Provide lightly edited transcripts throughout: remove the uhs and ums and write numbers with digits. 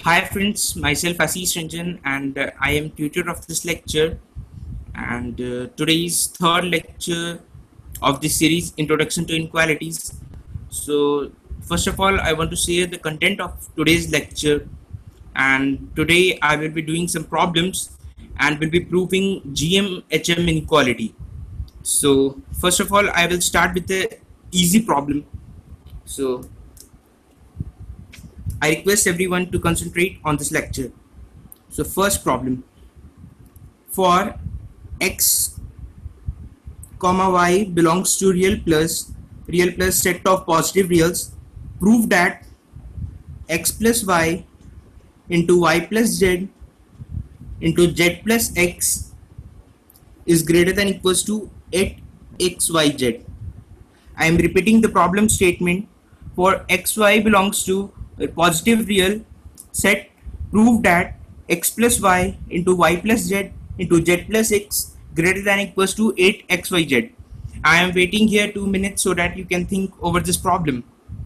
Hi friends, myself Ashish Ranjan and I am tutor of this lecture, and today's third lecture of this series, Introduction to Inequalities. So first of all, I want to share the content of today's lecture, and today I will be doing some problems and will be proving GM-HM inequality. So first of all, I will start with the easy problem. So I request everyone to concentrate on this lecture. So first problem, for x comma y belongs to real plus set of positive reals, prove that x plus y into y plus z into z plus x is greater than equals to 8xyz. I am repeating the problem statement. For xy belongs to a positive real set, prove that x plus y into y plus z into z plus x greater than equals to 8xyz. I am waiting here 2 minutes so that you can think over this problem.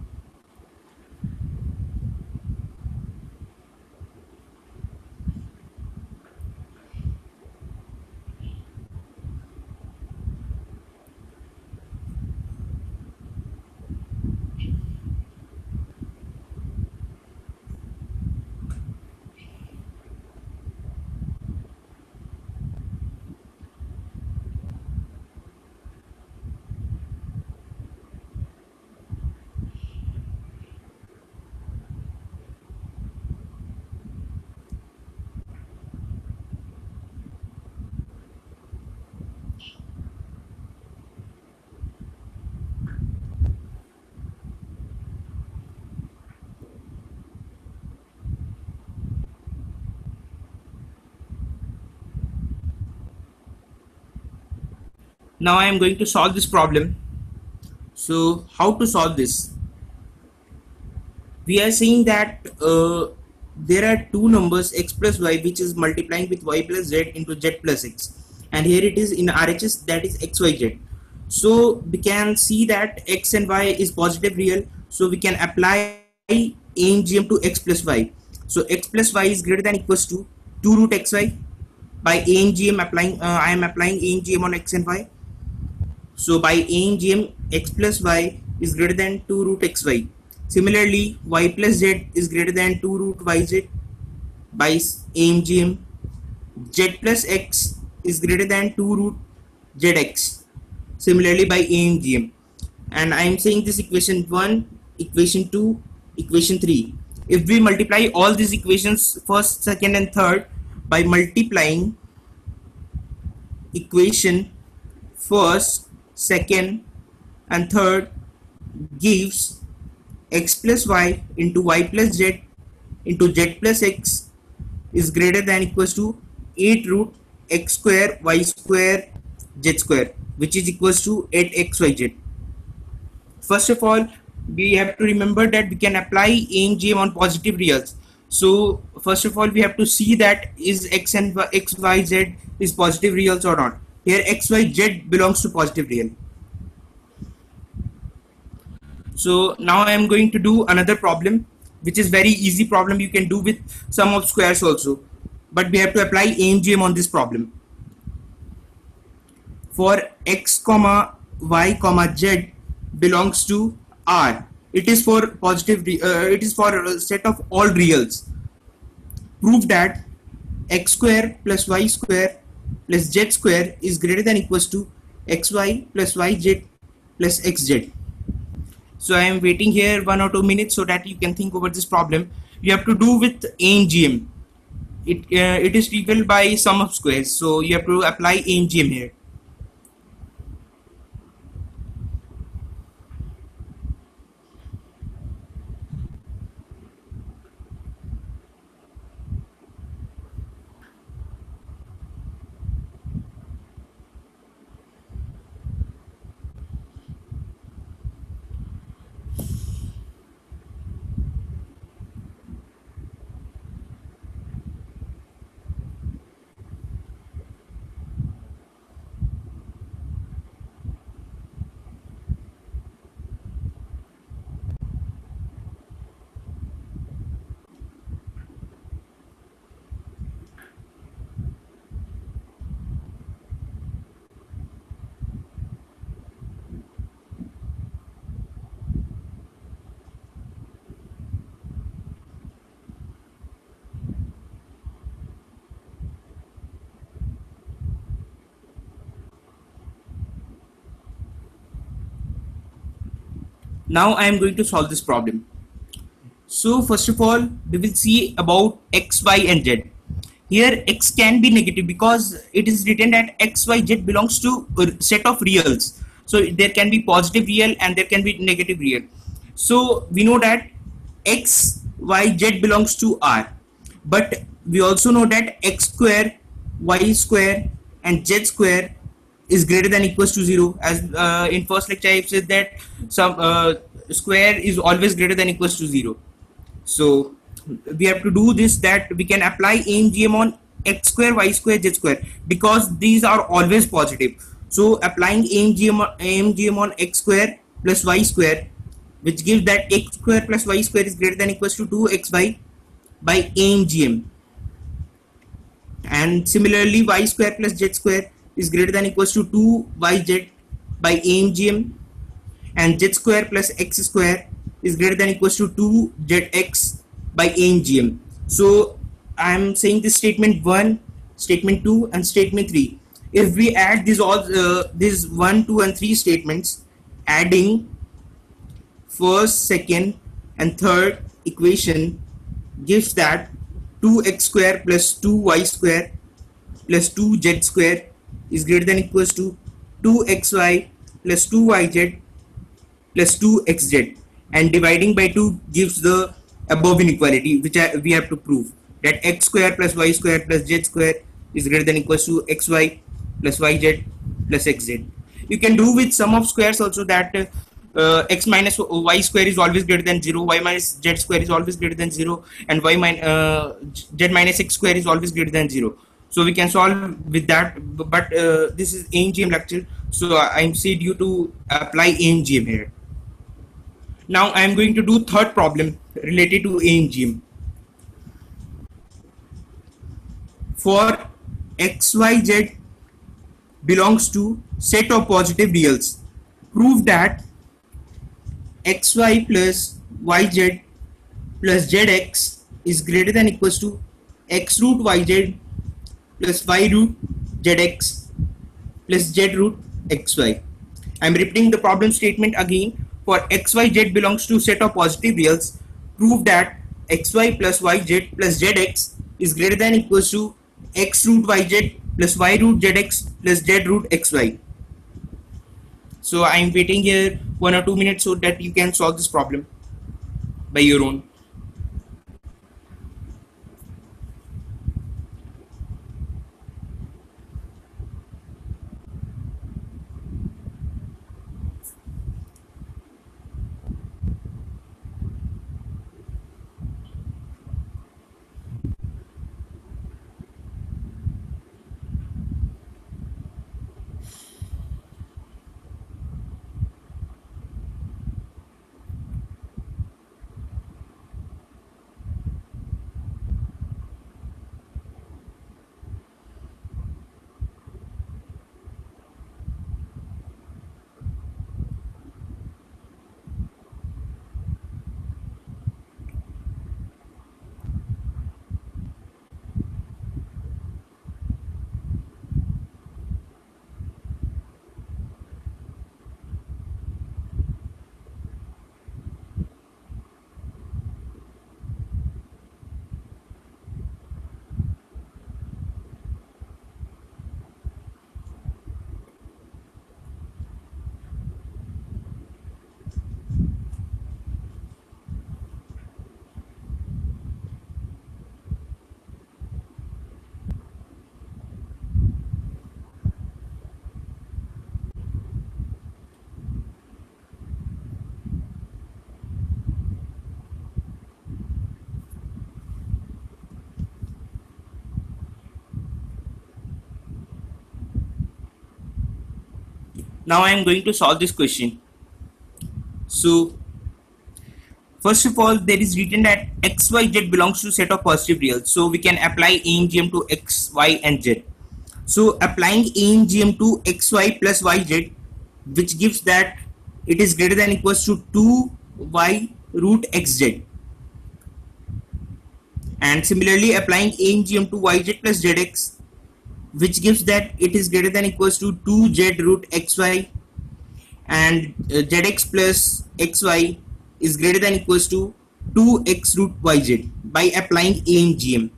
Now I am going to solve this problem. So how to solve this? We are saying that there are two numbers x plus y which is multiplying with y plus z into z plus x, and here it is in RHS, that is xyz. So we can see that x and y is positive real, so we can apply ANGM to x plus y. So x plus y is greater than equals to 2 root xy. By ANGM applying, I am applying ANGM on x and y. So by ANGM, x plus y is greater than 2 root xy. Similarly, y plus z is greater than 2 root yz. By ANGM, z plus x is greater than 2 root zx. Similarly, by ANGM. And I am saying this equation 1, equation 2, equation 3. If we multiply all these equations, first, second, and third, by multiplying equation first, second, and third gives x plus y into y plus z into z plus x is greater than equals to 8 root x square y square z square, which is equals to 8xyz. First of all, we have to remember that we can apply ANGM on positive reals. So first of all, we have to see that is x and y, x, y, z is positive reals or not. Here x, y, z belongs to positive real. So now I am going to do another problem, which is very easy problem. You can do with sum of squares also, but we have to apply ANGM on this problem. For x comma y comma z belongs to R, it is for positive. It is for a set of all reals. Prove that x square plus y square plus z square is greater than equals to xy plus yz plus xz. So I am waiting here 1 or 2 minutes so that you can think over this problem. You have to do with ANGM. It is trivial by sum of squares, so you have to apply ANGM here. Now I am going to solve this problem. So first of all, we will see about x, y and z. Here x can be negative because it is written that x, y, z belongs to a set of reals. So there can be positive real and there can be negative real. So we know that x, y, z belongs to R. But we also know that x square, y square and z square is greater than equals to 0. As in first lecture I said that some square is always greater than equals to 0. So we have to do this, that we can apply AMGM on x square, y square, z square because these are always positive. So applying AMGM on x square plus y square, which gives that x square plus y square is greater than equals to 2xy by AMGM. And similarly y square plus z square is greater than equals to 2yz by AMGM, and z square plus x square is greater than equals to 2zx by AMGM. So I am saying this statement 1, statement 2 and statement 3. If we add these all these 1, 2 and 3 statements, adding first, second and third equation gives that 2x square plus 2y square plus 2z square is greater than equals to 2xy plus 2yz plus 2xz, and dividing by 2 gives the above inequality, which we have to prove that x square plus y square plus z square is greater than equals to xy plus yz plus xz. You can do with sum of squares also, that x minus y square is always greater than 0, y minus z square is always greater than 0, and z minus x square is always greater than 0. So we can solve with that, but this is AMGM lecture, so I am said you to apply AMGM here. Now I am going to do third problem related to AMGM. For xyz belongs to set of positive reals, prove that xy plus yz plus zx is greater than equals to x root yz plus y root zx plus z root xy. I am repeating the problem statement again. For xyz belongs to set of positive reals, prove that xy plus yz plus zx is greater than equals to x root yz plus y root zx plus z root xy. So I am waiting here 1 or 2 minutes so that you can solve this problem by your own. Now I am going to solve this question. So first of all, there is written that x, y, z belongs to set of positive reals. So we can apply AMGM to x, y and z. So applying AMGM to x, y plus y, z, which gives that it is greater than equals to 2y root xz. And similarly applying AMGM to yz plus zx, which gives that it is greater than equals to 2z root xy, and zx plus xy is greater than equals to 2x root yz by applying AMGM.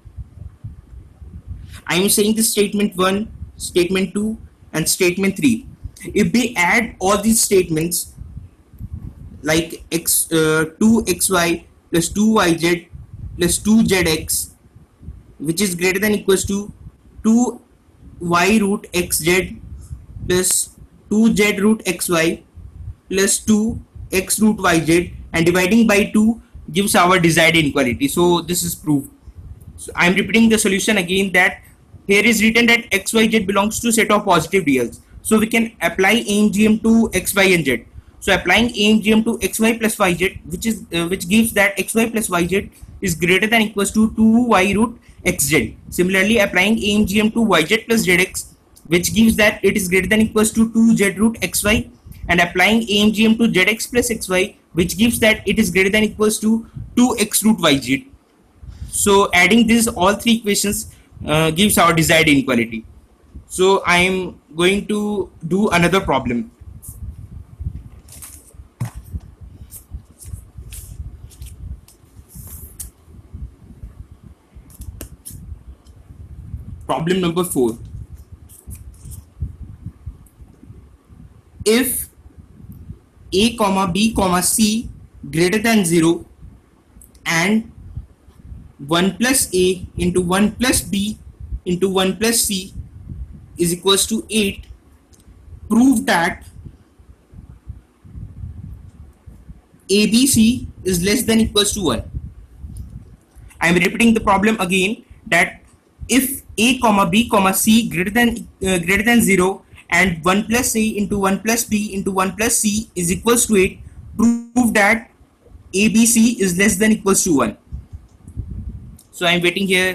I am saying this statement 1, statement 2 and statement 3. If we add all these statements like 2xy plus 2yz plus 2zx, which is greater than equals to 2y root xz plus 2z root xy plus 2x root yz, and dividing by 2 gives our desired inequality. So this is proved. So I am repeating the solution again, that here is written that xyz belongs to set of positive reals. So we can apply AMGM to x, y and z. So applying AMGM to xy plus yz, which gives that xy plus yz is greater than equals to 2y root xz. Similarly, applying AMGM to yz plus zx, which gives that it is greater than equals to 2z root xy, and applying AMGM to zx plus xy, which gives that it is greater than equals to 2x root yz. So adding these all three equations gives our desired inequality. So I am going to do another problem. Problem number 4. If a comma b comma c greater than 0 and 1 plus a into 1 plus b into 1 plus c is equals to 8, prove that ABC is less than equals to 1. I am repeating the problem again, that if a comma b comma c greater than 0 and 1 plus a into 1 plus b into 1 plus c is equals to 8, prove that ABC is less than equals to 1. So I am waiting here.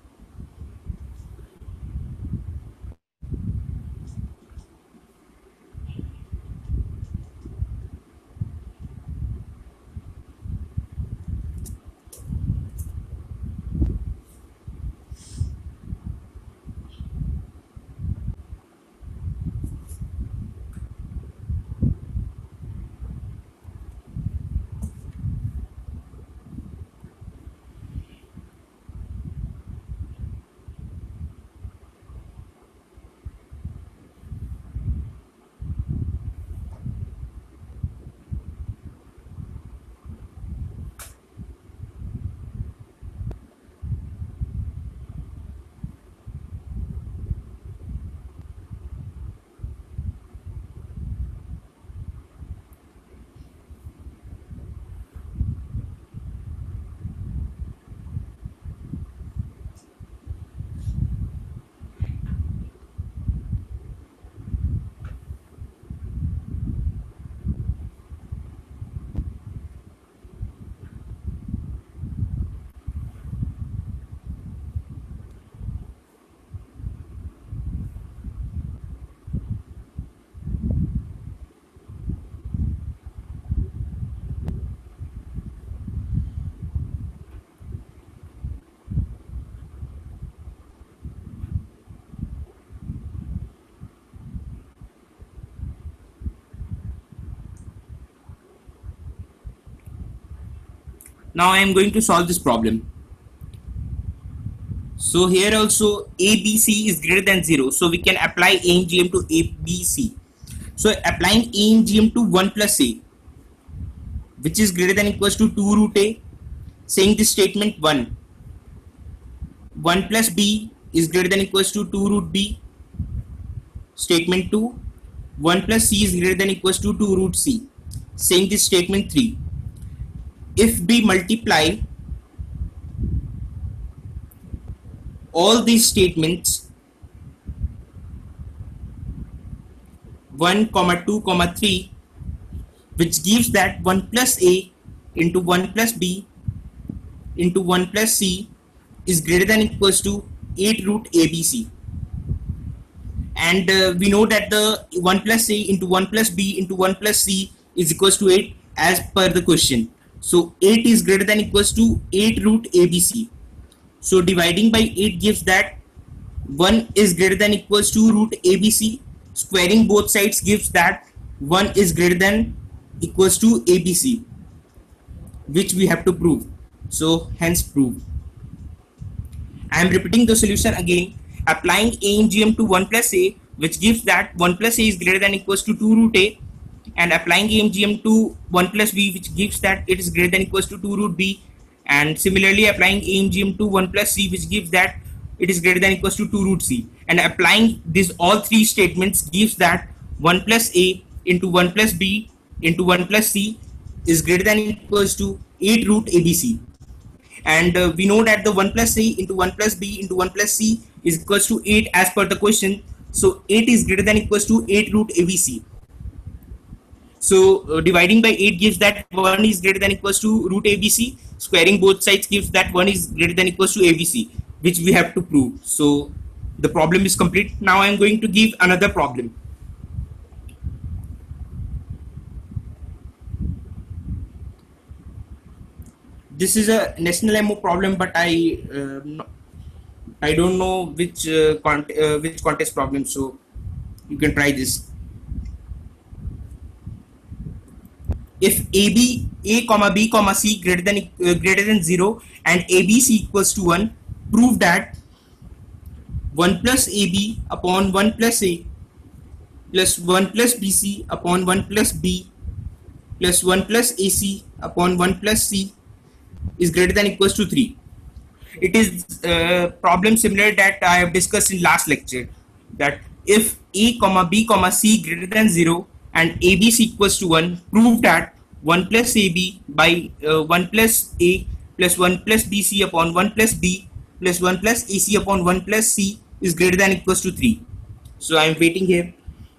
Now I am going to solve this problem. So here also ABC is greater than 0. So we can apply AMGM to ABC. So applying AMGM to 1 plus A, which is greater than equals to 2 root A, saying this statement 1. 1 plus B is greater than equals to 2 root B. Statement 2. 1 plus C is greater than equals to 2 root C, saying this statement 3. If we multiply all these statements 1, 2, 3, which gives that 1 plus A into 1 plus B into 1 plus C is greater than equals to 8 root ABC. And we know that the 1 plus A into 1 plus B into 1 plus C is equals to 8 as per the question. So 8 is greater than equals to 8 root ABC. So dividing by 8 gives that 1 is greater than equals to root ABC. Squaring both sides gives that 1 is greater than equals to ABC, which we have to prove. So hence prove. I am repeating the solution again. Applying A in GM to 1 plus A, which gives that 1 plus A is greater than equals to 2 root A, and applying A in GM to 1 plus B, which gives that it is greater than equals to 2 root B, and similarly applying A in GM to 1 plus C, which gives that it is greater than equals to 2 root C, and applying these all three statements gives that 1 plus A into 1 plus B into 1 plus C is greater than equals to 8 root ABC. And we know that the 1 plus A into 1 plus B into 1 plus C is equals to 8 as per the question. So 8 is greater than equals to 8 root ABC. So dividing by 8 gives that 1 is greater than equals to root ABC. Squaring both sides gives that 1 is greater than equals to ABC, which we have to prove. So the problem is complete. Now I am going to give another problem. This is a national MO problem, but I don't know which contest problem. So you can try this. If A comma B comma C greater than 0 and ABC equals to 1, prove that 1 plus AB upon 1 plus A plus 1 plus BC upon 1 plus B plus 1 plus AC upon 1 plus C is greater than equals to 3. It is a problem similar that I have discussed in last lecture, that if A comma B comma C greater than 0 and ABC equals to 1, prove that 1 plus AB by 1 plus A plus 1 plus BC upon 1 plus B plus 1 plus AC upon 1 plus C is greater than equals to 3. So I am waiting here.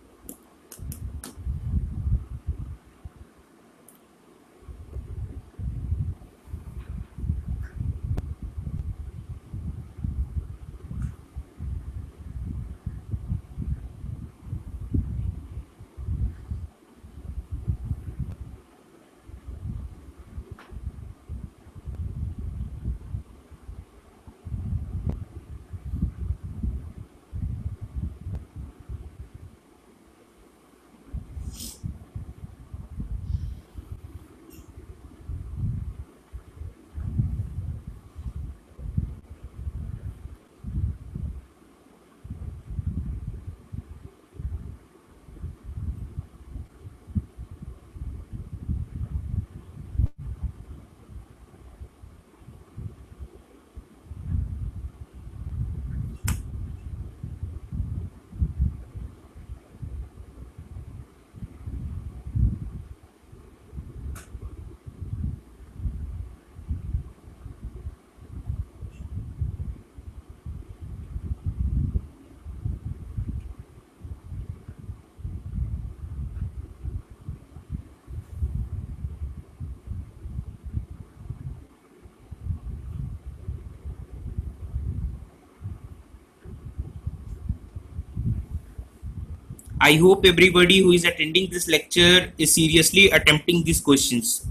I hope everybody who is attending this lecture is seriously attempting these questions.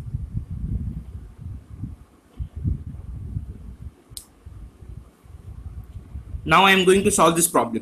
Now I am going to solve this problem.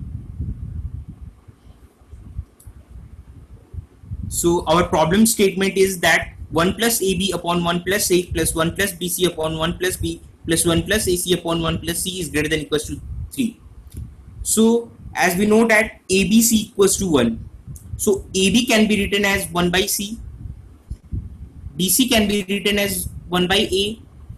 So our problem statement is that 1 plus AB upon 1 plus A plus 1 plus BC upon 1 plus B plus 1 plus AC upon 1 plus C is greater than equals to 3. So as we know that ABC equals to 1, so AB can be written as 1 by C, BC can be written as 1 by A,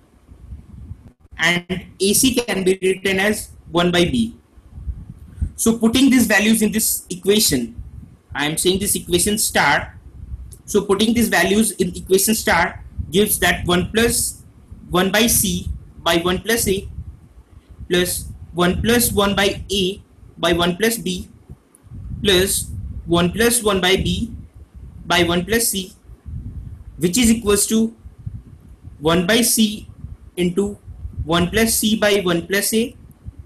and AC can be written as 1 by B. So putting these values in this equation, I am saying this equation star. So putting these values in equation star gives that 1 plus 1 by C by 1 plus A plus 1 plus 1 by A by 1 plus B plus 1 plus 1 by B by 1 plus C, which is equals to 1 by C into 1 plus C by 1 plus A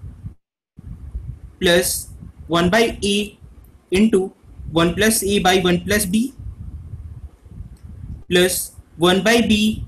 plus 1 by A into 1 plus A by 1 plus B plus 1 by B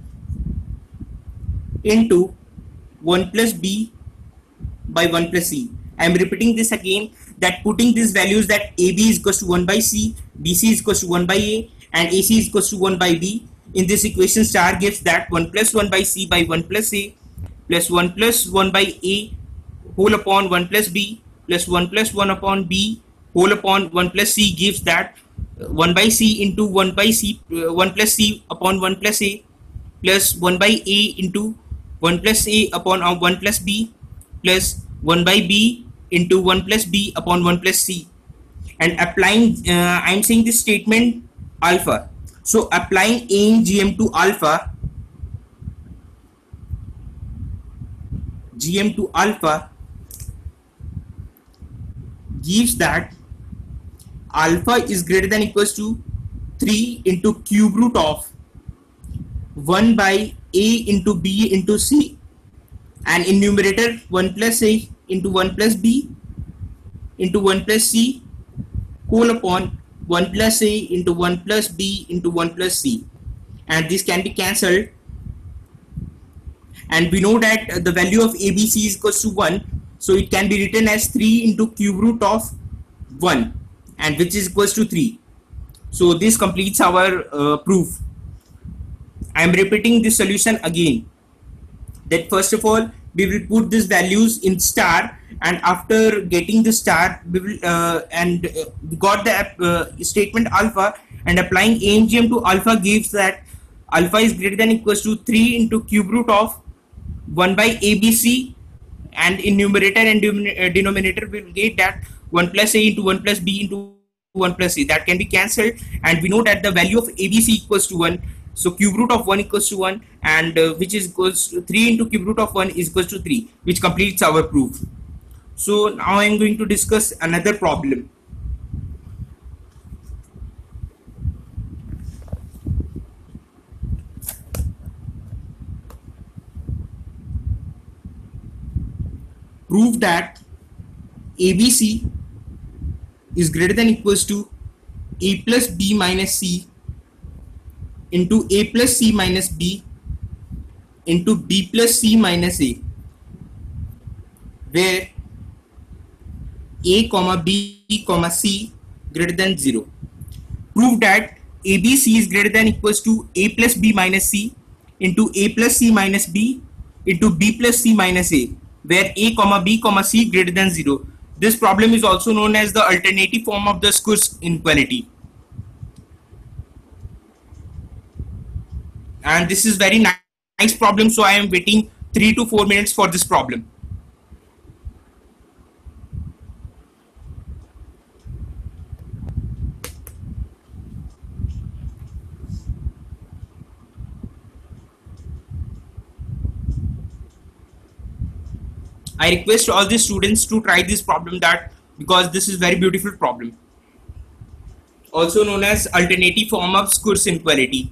into 1 plus B by 1 plus C. I am repeating this again, that putting these values that AB is equals to 1 by C, BC is equals to 1 by A, and AC is equals to 1 by B. In this equation, star gives that 1 plus 1 by C by 1 plus A plus 1 plus 1 by A whole upon 1 plus B plus 1 plus 1 upon B whole upon 1 plus C gives that 1 by C into 1 by C 1 plus C upon 1 plus A plus 1 by A into 1 plus A upon 1 plus B plus 1 by B into 1 plus B upon 1 plus C. And applying I'm saying this statement alpha. So applying A in GM to alpha, gives that alpha is greater than equals to 3 into cube root of 1 by A into B into C, and in numerator 1 plus A into 1 plus B into 1 plus C whole upon 1 plus A into 1 plus B into 1 plus C, and this can be cancelled, and we know that the value of ABC is equals to 1, so it can be written as 3 into cube root of 1, and which is equals to 3. So this completes our proof. I am repeating this solution again, that first of all we will put these values in star, and after getting the star we will we got the statement alpha, and applying AMGM to alpha gives that alpha is greater than equals to 3 into cube root of 1 by ABC, and in numerator and denominator we will get that 1 plus A into 1 plus B into 1 plus C, that can be cancelled, and we know that the value of ABC equals to 1. So cube root of 1 equals to 1, and which is equals to 3 into cube root of 1 is equals to 3, which completes our proof. So now I am going to discuss another problem. Prove that ABC is greater than equals to A plus B minus C into A plus C minus B into B plus C minus A, where A comma B comma C greater than 0. Prove that ABC is greater than equals to A plus B minus C into A plus C minus B into B plus C minus A, where A comma B comma C greater than 0. This problem is also known as the alternative form of the Squir's inequality. And this is very nice problem, so I am waiting 3 to 4 minutes for this problem. I request all the students to try this problem, that because this is very beautiful problem, also known as alternative form of Squir's inequality.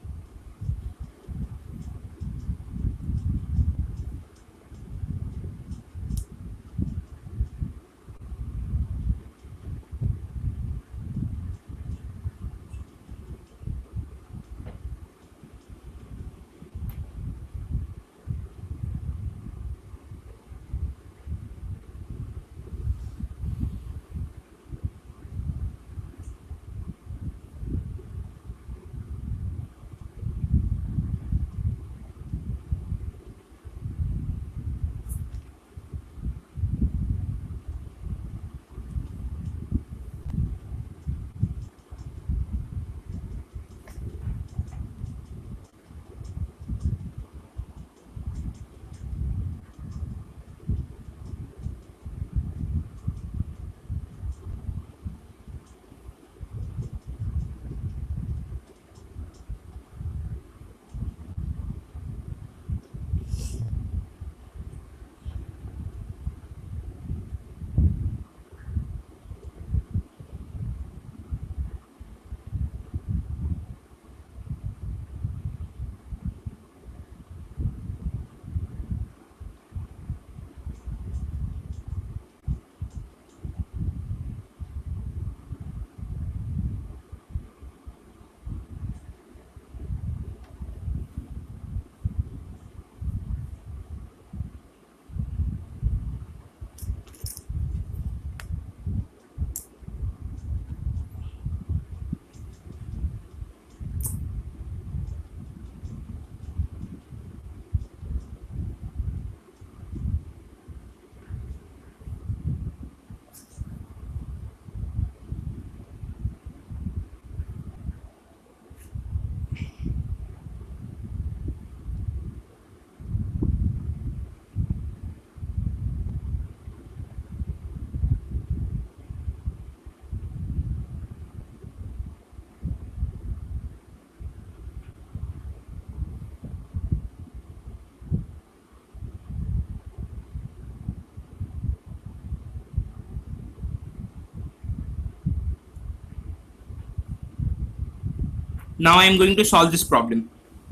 Now I am going to solve this problem.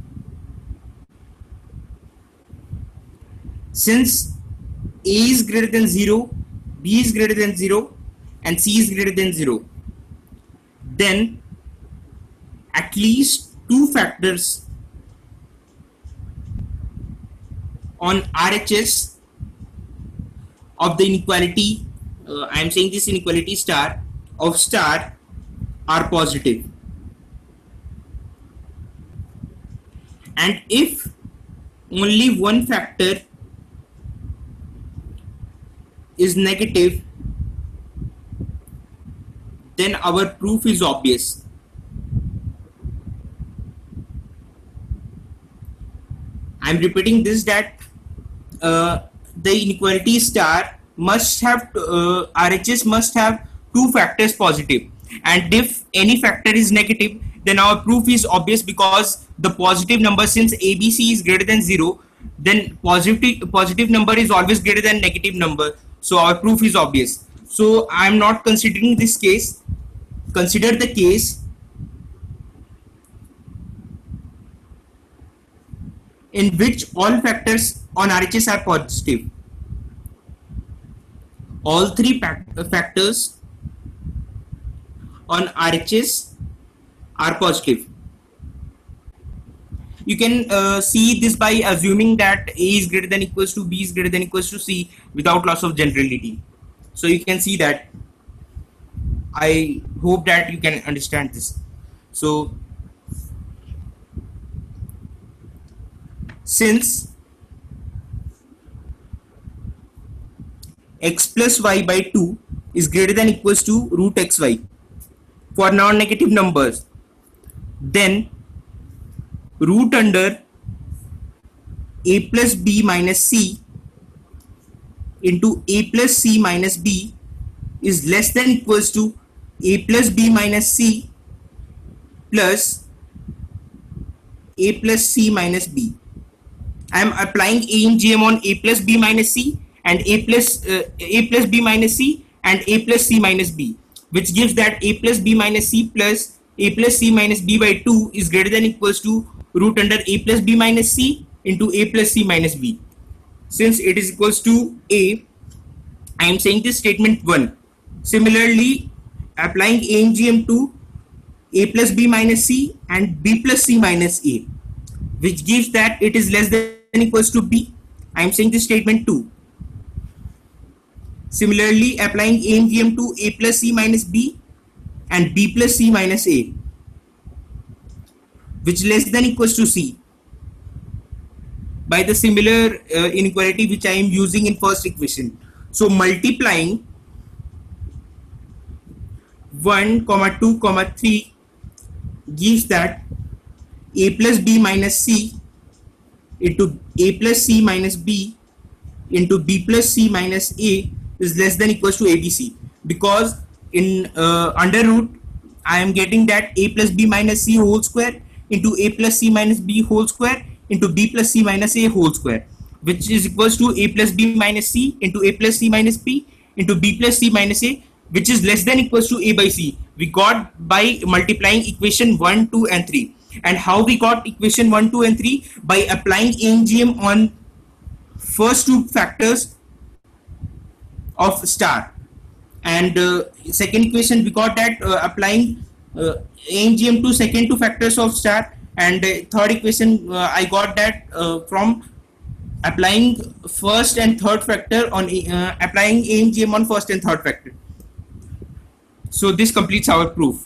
Since A is greater than 0, B is greater than 0, and C is greater than 0, then at least two factors on RHS of the inequality, I am saying this inequality star of star, are positive. And if only one factor is negative, then our proof is obvious. I am repeating this, that the inequality star must have RHS must have two factors positive, and if any factor is negative, then our proof is obvious, because the positive number, since ABC is greater than 0, then positive number is always greater than negative number, so our proof is obvious. So I am not considering this case. Consider the case in which all factors on RHS are positive. All three factors on RHS are positive. You can see this by assuming that A is greater than equals to B is greater than equals to C without loss of generality. So you can see that. I hope that you can understand this. So since x plus y by 2 is greater than equals to root xy for non-negative numbers, then root under a plus b minus c into a plus c minus b is less than equals to a plus b minus c plus a plus c minus b. I am applying ANGM on a plus b minus c and a plus b minus c and a plus c minus b, which gives that a plus b minus c plus a plus c minus b by 2 is greater than equals to root under a plus b minus c into a plus c minus b. Since it is equals to a, I am saying this statement 1. Similarly, applying ANGM to a plus b minus c and b plus c minus a, which gives that it is less than equals to b. I am saying this statement 2. Similarly, applying ANGM to a plus c minus b and b plus c minus a, which less than equals to c, by the similar inequality which I am using in first equation. So multiplying 1, 2, 3 gives that a plus b minus c into a plus c minus b into b plus c minus a is less than equals to ABC, because in under root I am getting that a plus b minus c whole square into a plus c minus b whole square into b plus c minus a whole square, which is equals to a plus b minus c into a plus c minus b into b plus c minus a, which is less than equals to a by c. We got by multiplying equation 1, 2 and 3. And how we got equation 1, 2 and 3? By applying ANGM on first two factors of star. And second equation we got that applying ANGM to second two factors of star. And third equation I got that from applying first and third factor on applying ANGM on first and third factor. So this completes our proof.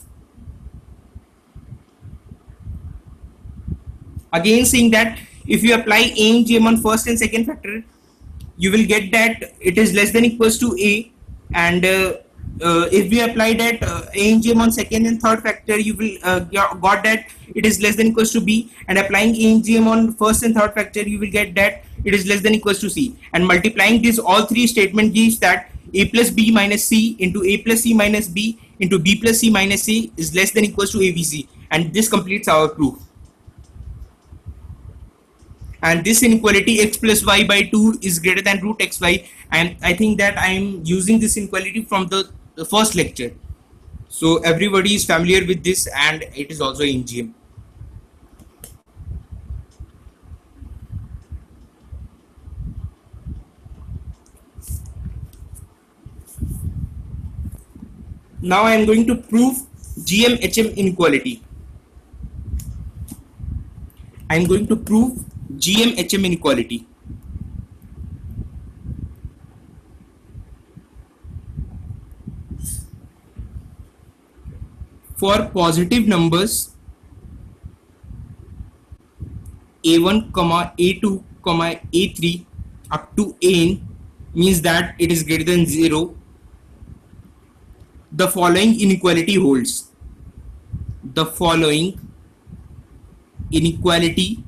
Again saying that if you apply ANGM on first and second factor, you will get that it is less than equals to a, and if we apply that ANGM on second and third factor, you will got that it is less than equals to b, and applying ANGM on first and third factor, you will get that it is less than equals to c, and multiplying this all three statement gives that a plus b minus c into a plus c minus b into b plus c minus a is less than equals to ABC, and this completes our proof. And this inequality x plus y by 2 is greater than root xy, and I think that I am using this inequality from the first lecture, so everybody is familiar with this, and it is also in ANGM. Now I am going to prove GM-HM inequality. I am going to prove GM-HM inequality. For positive numbers a1, a2, a3 up to an means that it is greater than 0. The following inequality holds. The following inequality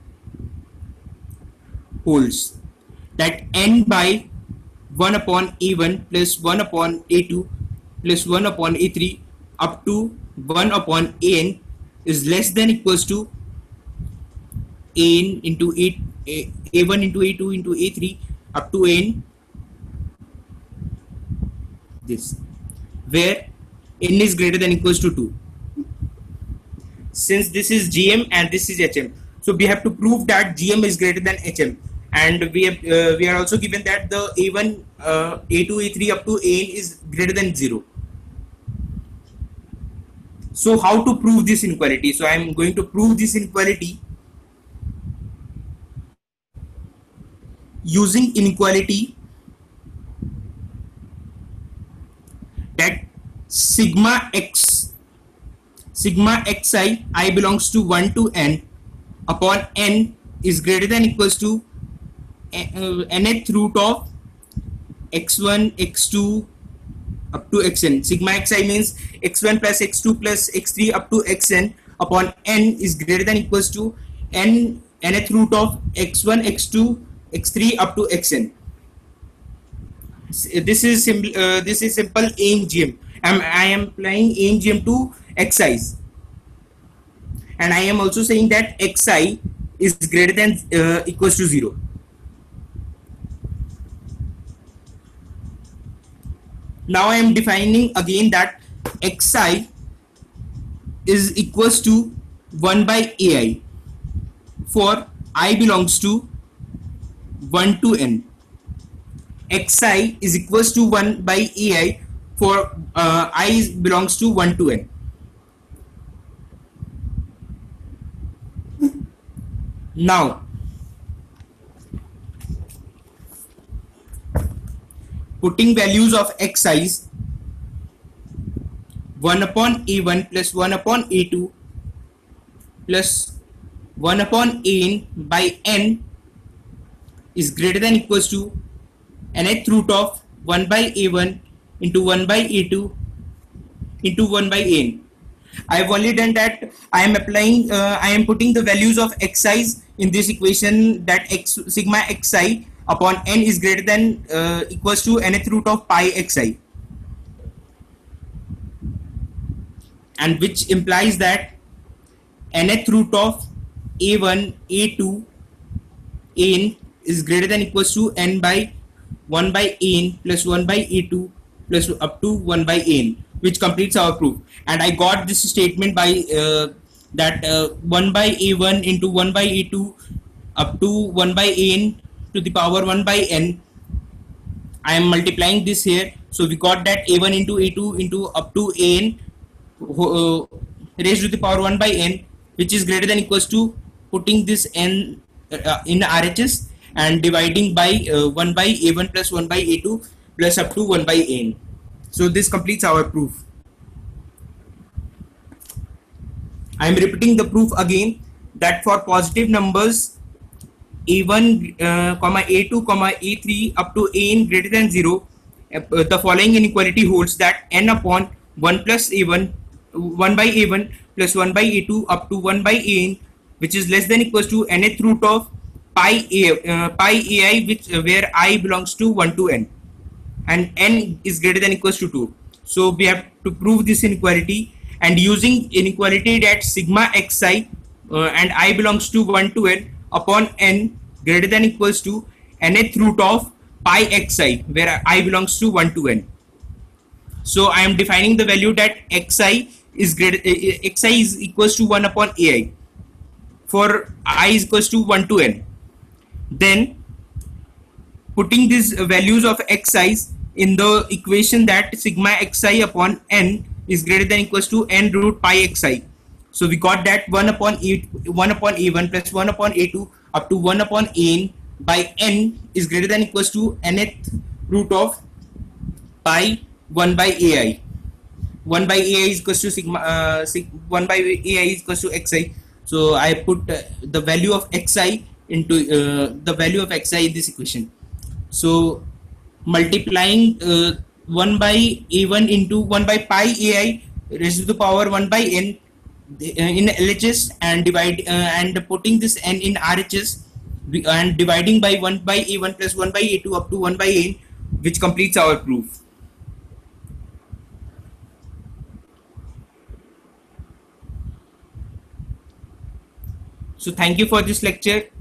holds that n by 1 upon a1 plus 1 upon a2 plus 1 upon a3 up to 1 upon an is less than equals to an into a1 into a2 into a3 up to n, this, where n is greater than equals to 2. Since this is GM and this is HM, so we have to prove that GM is greater than HM, and we are also given that the a1, a2, a3 up to an is greater than 0. So how to prove this inequality? So I am going to prove this inequality using inequality that sigma xi I belongs to 1 to n upon n is greater than equals to nth root of x1 x2 up to xn. Sigma xi means x1 plus x2 plus x3 up to xn upon n is greater than equals to nth root of x1 x2 x3 up to xn. This is simple AN GM. I am applying AN GM to xi's, and I am also saying that xi is greater than equals to 0. Now I am defining again that xi is equals to 1 by ai for I belongs to 1 to n. Xi is equals to 1 by ai for I belongs to 1 to n. Now putting values of xi's 1 upon a1 plus 1 upon a2 plus 1 upon an by n is greater than equals to nth root of 1 by a1 into 1 by a2 into 1 by n. I have only done that. I am applying, I am putting the values of xi's in this equation that sigma xi upon n is greater than equals to nth root of pi xi, and which implies that nth root of a1 a2 n is greater than equals to n by 1 by n plus 1 by a2 plus up to 1 by n, which completes our proof. And I got this statement by that 1 by a1 into 1 by a2 up to 1 by n to the power 1 by n. I am multiplying this here, so we got that a1 into a2 into up to n raised to the power 1 by n, which is greater than equals to putting this n in RHS and dividing by 1 by a1 plus 1 by a2 plus up to 1 by n. So this completes our proof. I am repeating the proof again that for positive numbers a1, a2, a3 up to an greater than 0, the following inequality holds that n upon 1 plus a1, 1 by a1 plus 1 by a2 up to 1 by an, which is less than equals to nth root of pi ai, which where I belongs to 1 to n, and n is greater than equals to 2. So we have to prove this inequality, and using inequality that sigma xi and I belongs to 1 to n upon n greater than equals to nth root of pi xi, where I belongs to 1 to n. So I am defining the value that xi is equals to 1 upon ai for I is equals to 1 to n. Then putting these values of xi's in the equation that sigma xi upon n is greater than equals to n root pi xi. So we got that 1 upon a1 plus 1 upon a2 up to 1 upon an by n is greater than equals to nth root of pi 1 by ai. 1 by ai is equals to sigma 1 by ai is equals to xi. So I put the value of xi into the value of xi in this equation. So multiplying 1 by a1 into 1 by pi ai raised to the power 1 by n in LHS, and putting this n in RHS, and dividing by 1 by a1 plus 1 by a2 up to 1 by n, which completes our proof. So thank you for this lecture.